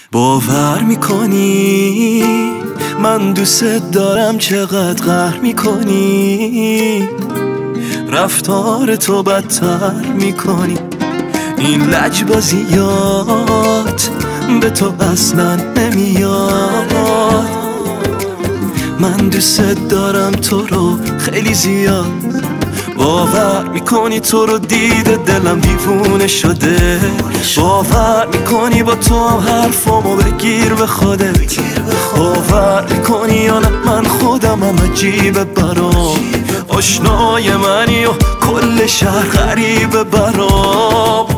باور میکنی من دوست دارم چقدر قهر میکنی، رفتار تو بدتر میکنی، این لجبازیات به تو اصلا نمیاد. من دوست دارم تو رو خیلی زیاد، باور میکنی تو رو دیده دلم دیوونه شده، باور میکنی با تو هم حرفامو بگیر به خودت، باور میکنی یا نه من خودم هم عجیبه برام، آشنای منی و کل شهر غریبه برام.